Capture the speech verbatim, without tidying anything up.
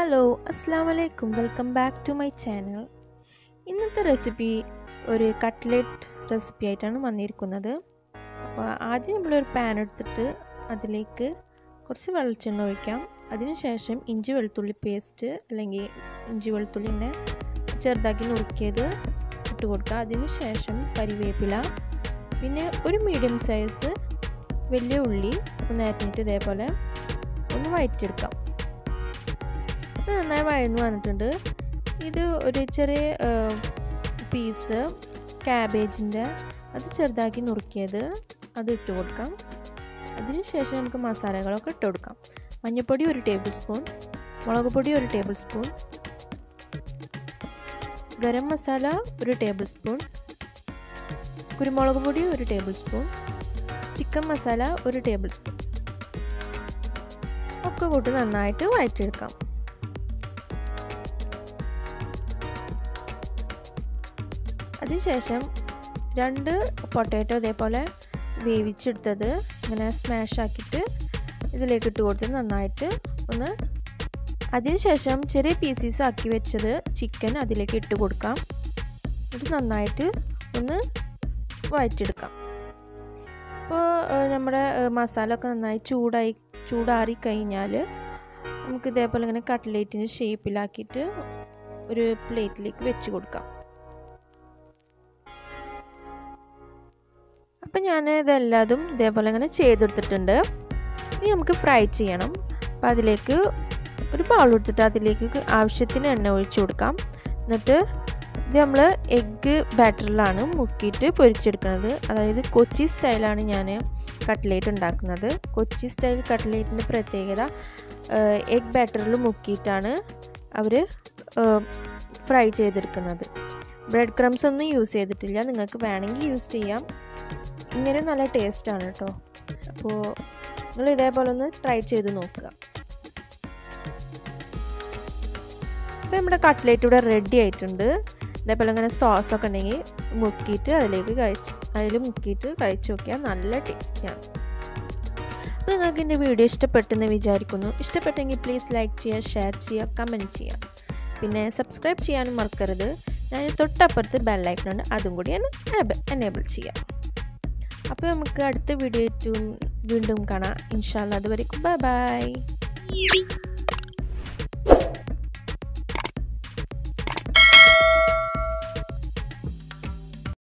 Hello, Assalamu alaikum. Welcome back to my channel. ഇന്നത്തെ recipe ഒരു cutlet recipe ആയിട്ടാണ് വന്നിരിക്കുന്നത്. അപ്പോൾ ആദ്യം നമ്മൾ ഒരു പാൻ എടുത്തിട്ട് അതിലേക്ക് കുറച്ച് വെളിച്ചെണ്ണ ഒഴിക്കാം. അതിനുശേഷം ഇഞ്ചി വെളുത്തുള്ളി പേസ്റ്റ് അല്ലെങ്കിൽ ഇഞ്ചി വെളുത്തുള്ളിനെ ചെറുതാക്കി നുറുക്കിയത് ഇട്ട് കൊടുക്കുക. അതിനുശേഷം കരിവേപ്പില, പിന്നെ ഒരു മീഡിയം സൈസ് വലിയ ഉള്ളി ഒന്ന് അരിഞ്ഞിട്ട് ഇതേപോലെ ഒന്ന് വഴറ്റിയെടുക്കാം. ഇപ്പോൾ നന്നായി വഴന്നു വന്നിട്ടുണ്ട്. ഇത് ഒരു ചെറിയ പീസ് ക്യാബേജിൻ്റെ അത് ചെറുതാക്കി നുറുക്കിയത് അത് ഇട്ട് കൊടുക്കാം. അതിനുശേഷം നമുക്ക് മസാലകളൊക്കെ ഇട്ട് കൊടുക്കാം. മഞ്ഞൾപ്പൊടി ഒരു ടേബിൾ സ്പൂൺ, മുളക് പൊടി ഒരു ടേബിൾ സ്പൂൺ, ഗരം മസാല ഒരു ടേബിൾ സ്പൂൺ, കുരുമുളക് പൊടി ഒരു ടേബിൾ സ്പൂൺ, ചിക്കൻ മസാല ഒരു ടേബിൾ സ്പൂൺ ഒക്കെ കൂട്ടി നന്നായിട്ട് വഴറ്റിയെടുക്കാം. അതിനുശേഷം രണ്ട് പൊട്ടാറ്റോ ഇതേപോലെ വേവിച്ചെടുത്തത് ഇങ്ങനെ സ്മാഷ് ആക്കിയിട്ട് ഇതിലേക്ക് ഇട്ട് കൊടുത്ത് നന്നായിട്ട് ഒന്ന്, അതിനുശേഷം ചെറിയ പീസസ് ആക്കി വെച്ചത് ചിക്കൻ അതിലേക്ക് ഇട്ട് കൊടുക്കാം. ഇത് നന്നായിട്ട് ഒന്ന് വഴറ്റിയെടുക്കാം. അപ്പോൾ നമ്മുടെ മസാല ഒക്കെ നന്നായി ചൂടായി ചൂടാറി കഴിഞ്ഞാൽ നമുക്ക് ഇതേപോലെ ഇങ്ങനെ കട്ട്ലേറ്റിൻ്റെ ഷേപ്പിലാക്കിയിട്ട് ഒരു പ്ലേറ്റിലേക്ക് വെച്ച് കൊടുക്കാം. അപ്പം ഞാൻ ഇതെല്ലാതും ഇതേപോലെ ഇങ്ങനെ ചെയ്തെടുത്തിട്ടുണ്ട്. ഇനി നമുക്ക് ഫ്രൈ ചെയ്യണം. അപ്പോൾ അതിലേക്ക് ഒരു ബൗൾ എടുത്തിട്ട് അതിലേക്ക് ആവശ്യത്തിന് എണ്ണ ഒഴിച്ച് കൊടുക്കാം. എന്നിട്ട് ഇത് നമ്മൾ എഗ്ഗ് ബാറ്ററിലാണ് മുക്കിയിട്ട് പൊരിച്ചെടുക്കുന്നത്. അതായത് കൊച്ചി സ്റ്റൈലാണ് ഞാൻ കട്ട്ലേറ്റ് ഉണ്ടാക്കുന്നത്. കൊച്ചി സ്റ്റൈൽ കട്ട്ലേറ്റിൻ്റെ പ്രത്യേകത എഗ് ബാറ്ററിൽ മുക്കിയിട്ടാണ് അവർ ഫ്രൈ ചെയ്തെടുക്കുന്നത്. ബ്രെഡ് ക്രംസ് ഒന്നും യൂസ് ചെയ്തിട്ടില്ല. നിങ്ങൾക്ക് വേണമെങ്കിൽ യൂസ് ചെയ്യാം. ഇങ്ങനെ നല്ല ടേസ്റ്റാണ് കേട്ടോ. അപ്പോൾ നിങ്ങൾ ഇതേപോലെ ഒന്ന് ട്രൈ ചെയ്ത് നോക്കുക. അപ്പോൾ നമ്മുടെ കട്ട്ലേറ്റ് ഇവിടെ റെഡി ആയിട്ടുണ്ട്. ഇതേപോലെ ഇങ്ങനെ സോസൊക്കെ ഉണ്ടെങ്കിൽ മുക്കിയിട്ട് അതിലേക്ക് കഴിച്ച് അതിൽ മുക്കിയിട്ട് കഴിച്ച് നോക്കിയാൽ നല്ല ടേസ്റ്റിയാണ്. അപ്പോൾ നിങ്ങൾക്ക് എൻ്റെ വീഡിയോ ഇഷ്ടപ്പെട്ടെന്ന് വിചാരിക്കുന്നു. ഇഷ്ടപ്പെട്ടെങ്കിൽ പ്ലീസ് ലൈക്ക് ചെയ്യുക, ഷെയർ ചെയ്യുക, കമൻറ്റ് ചെയ്യുക. പിന്നെ സബ്സ്ക്രൈബ് ചെയ്യാനും മറക്കരുത്. ഞാൻ തൊട്ടപ്പുറത്ത് ബെല്ലൈക്കണുണ്ട്, അതും കൂടി എനേബിൾ ചെയ്യാം. അപ്പോൾ നമുക്ക് അടുത്ത വീഡിയോ വീണ്ടും കാണാം ഇൻഷാ അല്ലാഹ്. അതുവരെക്കും ബൈ ബൈ.